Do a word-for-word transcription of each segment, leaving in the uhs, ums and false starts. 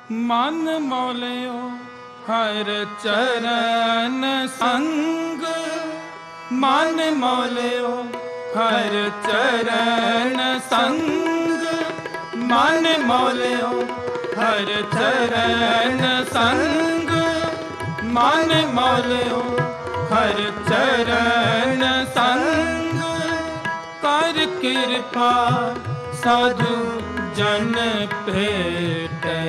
मन मोलियो हर चरण संग, मन मोलियो हर चरण संग, मन मोलियो हर चरण संग, मन मोलियो हर चरण संग। कर कृपा साधु जन भेटै,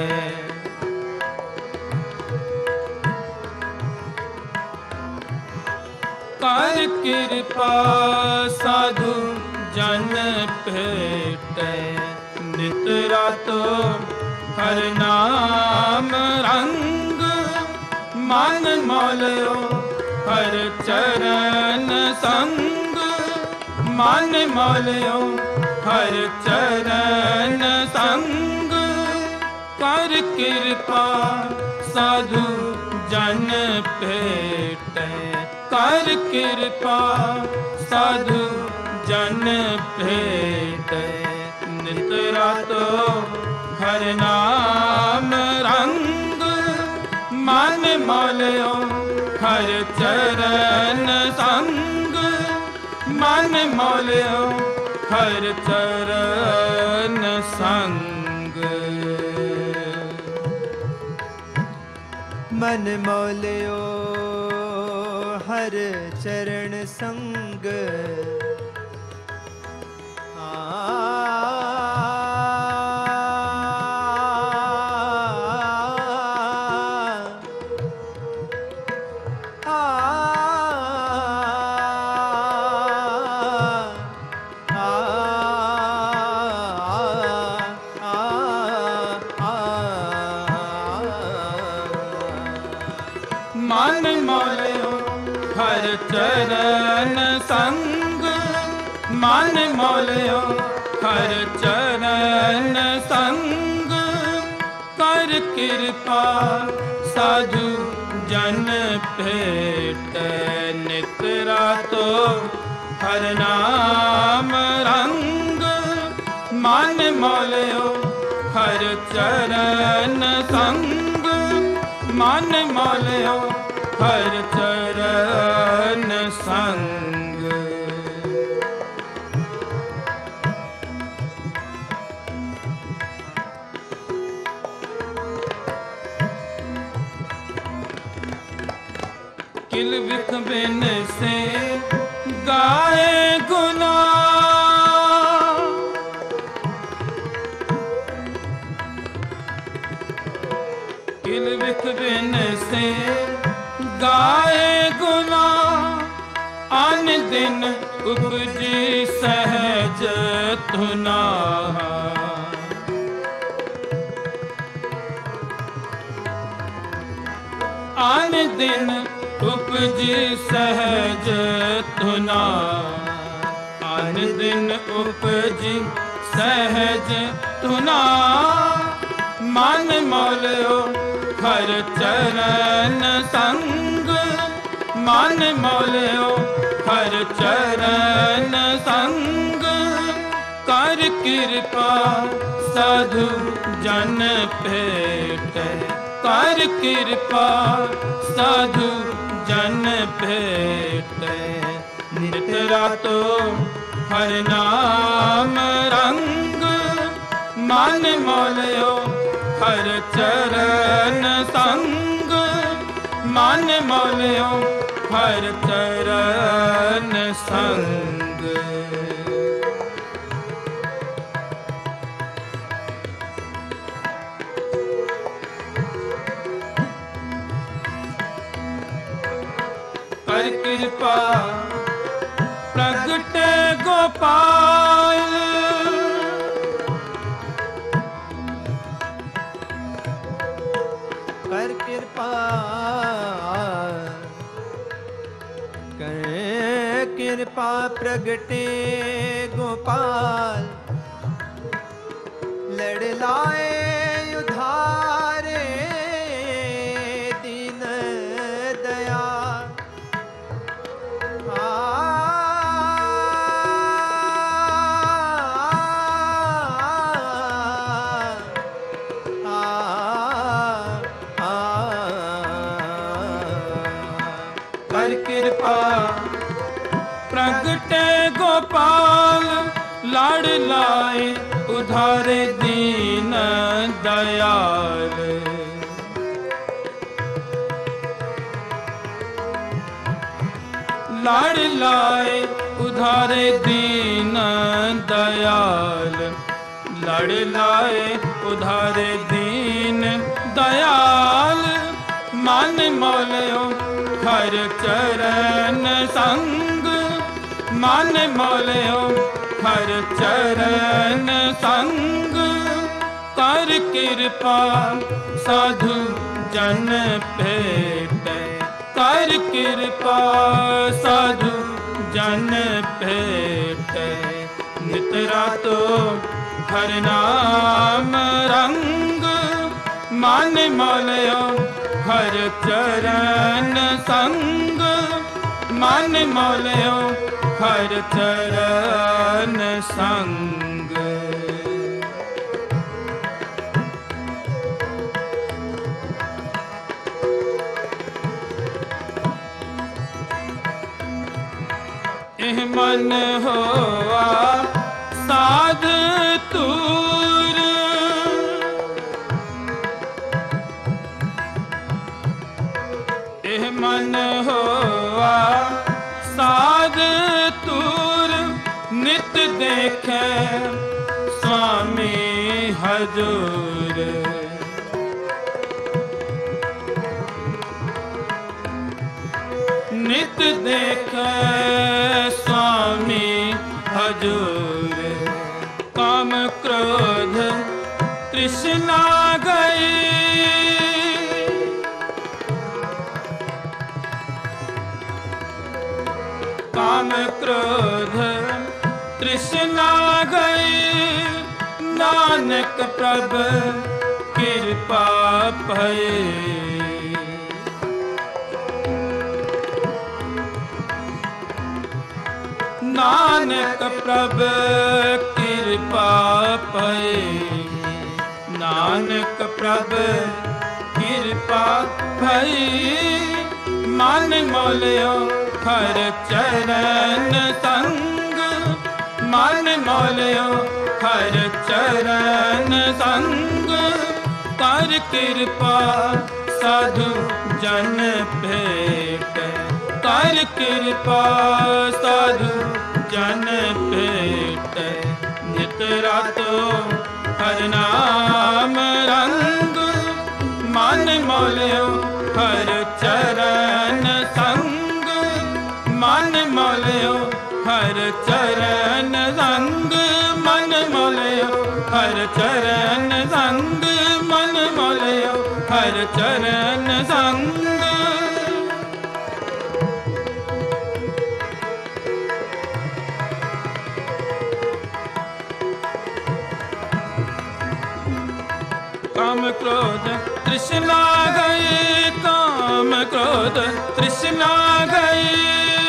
कर कृपा साधु जन भेटै। नित रातो हर नाम रंग, मन मोलियो हर चरण संग, मन मोलियो हर चरण संग। कर कृपा साधु जन भेटै, कर कृपा साधु जन भेटै। नित रातो हर नाम रंग, मन मोलियो हर चरण संग, मन मोलियो हर चरण संग। मन मोलियो हर चरण संग, मन मोलियो हर चरण संग, मन मोलियो हर चरण संग। कर कृपा साधु जन भेटै, नित रातो हर नाम रंग, मन मोलियो हर चरण संग, मन मोलियो हर चरण संग। किल बिख बिन से गाए गुना, किल बिख बिन से गाए गुना। आन दिन उपजी सहज धुना, आन दिन उपजी सहज धुना, आन दिन उपजी सहज धुना। मन मोलियो हर चरण संग, मन मोलियो हर चरण संग। कर कृपा साधु जन भेटै, कर कृपा साधु जन भेटै। नित रातो हर नाम रंग, मन मोलियो हर चरण संग, मन मोलियो हर चरण संग। कर कृपा प्रगटे गोपाल, कर कृपा कर कृपा प्रगटे गोपाल। लड़ लाए उधारे दीन दयाल, आ, आ, आ दयाल। लाड़ लाए उधारे दीन दयाल, लड़ लाए उधारे दीन दयाल। मन मोलियो हर चरण संग, मन मोलियो हर चरण संग। कर कृपा साधु जन भेट, कर कृपा साधु जन भेट। नित रातो हर नाम रंग, मन मोलियो हर चरण संग। मन मोलियो हर चरण संग। एह मन होआ साध तूर, एह मन होआ साध तूर। नित देखे स्वामी हजूर, नित देखे स्वामी हजूर। काम क्रोध तृष्णा गई, काम क्रोध तृष्णा गई। नानक प्रभु कृपा भई, नानक प्रभु कृपा भई। नानक प्रभु कृपा भई। मन मोलियो हर चरण संग, मन मोलियो हर चरण संग। कर कृपा साधु जन भेट, कर कृपा साधु जन भेट। नित रातो हर नाम रंग, मन मोलियो हर चरण संग। मन मोलियो हर चरण संग, मन मोलियो हर चरण संग। मन मोलियो हर चरण संग। काम क्रोध तृष्णा गई, काम क्रोध तृष्णा गई।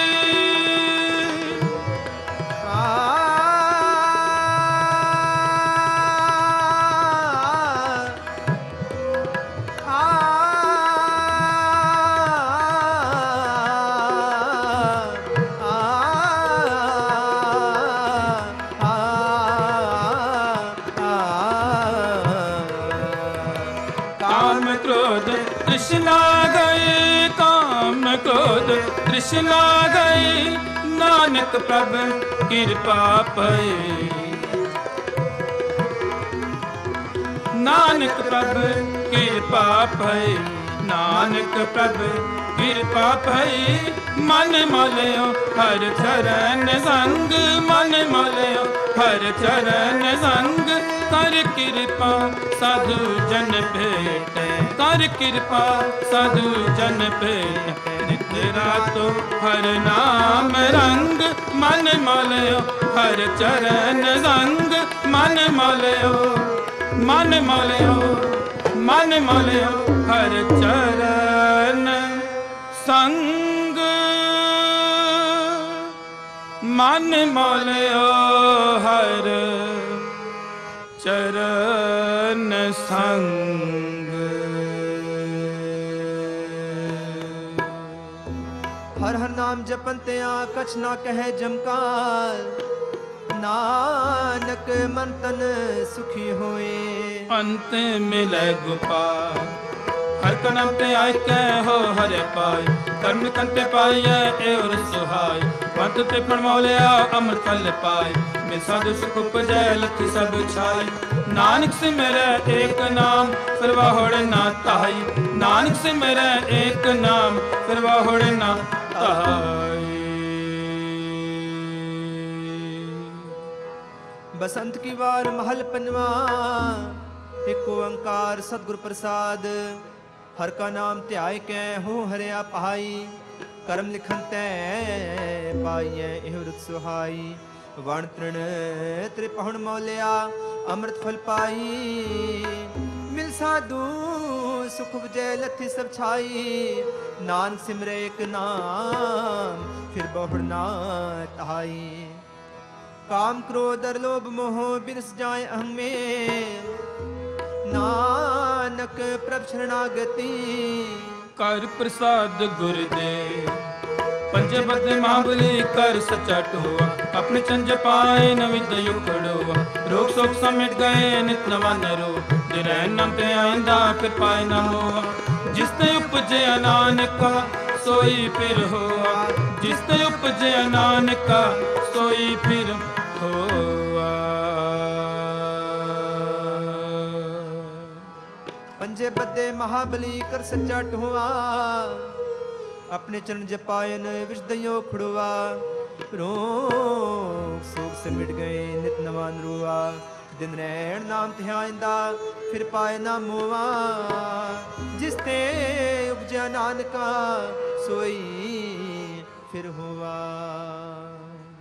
तृष्णा गई, काम क्रोध तृष्णा गई। नानक प्रभु कृपा भई, नानक प्रभु कृपा भई। नानक प्रभु कृपा भई। मन मोलियो हर चरण संग, मन मोलियो हर चरण संग। कर कृपा साधु जन भेट, कर कृपा साधु जन भेट। नित रातो हर नाम रंग, मन मोलियो हर चरण संग। मन मोलियो, मन मोलियो, मन मोलियो हर चरण संग। मन मोलियो हर चरण संग। हर हर नाम जपन त्या कछ ना कहे जमकाल। नानक मन तन सुखी होए। अंत मिले गोपाल हर कनम ते आय कै हो हरे पाए। कर्म कंते पाइए ए और सुहाय पंत ते फण मौलिया अमृत फल पाए। मैं साधु सुख उपजै लखी सब छाई। नानक से मेरे एक नाम फिर वाहुड़ ना ताई। नानक से मेरे एक नाम फिर वाहुड़ ना ताई। बसंत की वार महल पंजवा एक ओंकार सतगुर प्रसाद। हर का नाम ध्याय कै हो हरिया पाई। कर्म लिखन तै पाइए एह रुत सुहाई। वण तृण त्रिपहुण मौलिया अमृत फल पाई। मिल साधु सुख उपजै लथी सब छाई। नानक सिमरे एक नाम फिर बहुड़ ना ताई। काम क्रोध और लोभ मोह बिरस जाए अहं में। नानक प्रभ शरणागति कर प्रसाद गुरुदेव पंजे बदे महाबली कर सचट हुआ। अपने चंज पाए नविद युखड़ हुआ। रोग शोक समेट गए नित नवा नरो। जिन्हें नाम ते आइंदा फिर पाए न हुआ। जिसते उपजे नानका सोई फिर हुआ। जिसते उपजे नानका सोई फिर हुआ। पंजे बदे महाबली कर सच्चा हुआ। अपने चरण जपायन विषदयो खुड़वा। रोग सोग से मिट गए नित नवान रुआ। दिन रैण नाम ध्याइंदा फिर पाए ना मुआ। जिसते उपजा नानका सोई फिर हुआ।